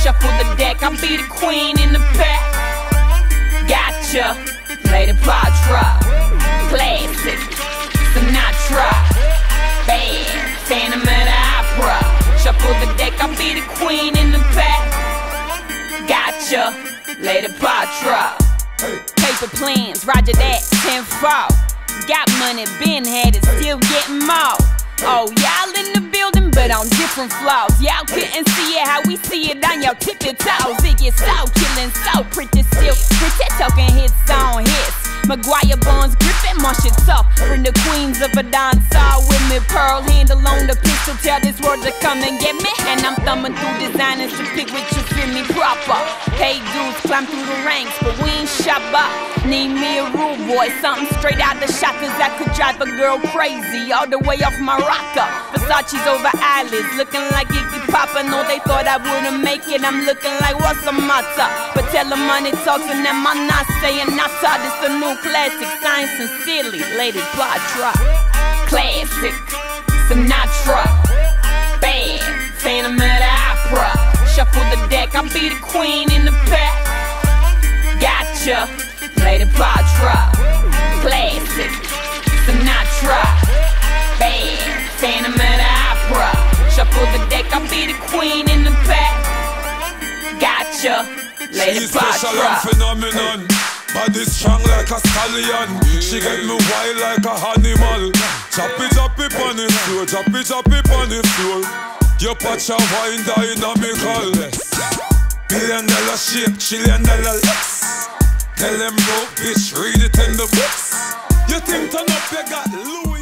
Shuffle the deck, I'll be the queen in the pack. Gotcha, Lady Patra, classic, Sinatra, bad, Phantom of the Opera. Shuffle the deck, I'll be the queen in the pack. Gotcha, Lady Patra. Paper plans, roger that, 10-4. Got money, been had it, still getting more. Oh, y'all in the building, but on different floors. Y'all couldn't see it how we see it on your tippy toes. It gets so killin', so pretty still. Pretty talking hits on hits. Maguire Bonds gripping my shit tough. Bring the queens of a dancehall with me. Pearl handle on the pistol, tell this world to come and get me. And I'm thumbing through designers to pick which you feel me proper. Hey dudes, climb through the ranks, but we ain't shop up. Need me a rude boy, something straight out the shot, cause I could drive a girl crazy all the way off my rocker. Versace's over eyelids, looking like Iggy Pop. I know they thought I wouldn't make it, I'm looking like what's a matter? But tell them money talks and them I'm not saying nada. This a new classic, science and silly, Lady Patra. Classic, Sinatra, bad, Phantom of the Opera. Shuffle the deck, I'll be the queen in the pack. Gotcha, Lady Patra, classic, Sinatra, bad, Phantom of the Opera. Shuffle the deck, I'll be the queen in the pack. Gotcha, Lady Patra. She's special and phenomenon. Body strong like a stallion. She get me wild like a animal. Choppy on the floor, choppy on the floor. Your patch a wine dynamical. $1 billion shape, $1 trillion less. Tell them broke bitch, read it in the books. You think turn up, you got loot.